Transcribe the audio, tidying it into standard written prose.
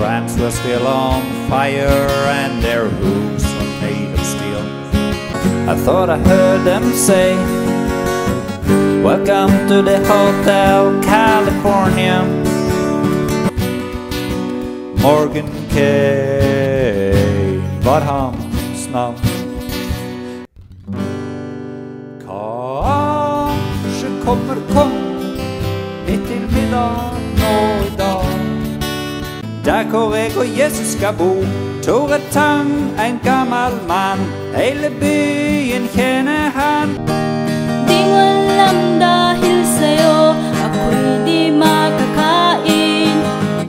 ramps were still on fire and their hooves were made of steel. I thought I heard them say, "Welcome to the Hotel California." Morgenkål var hans navn. Kanskje kommer kongen litt til middag nå i dag. Der hvor jeg og Jesus skal bo, Tore Tang, en gammel mann, hele byen kjenner han. Di mo alam dahil sa'yo, ako'y di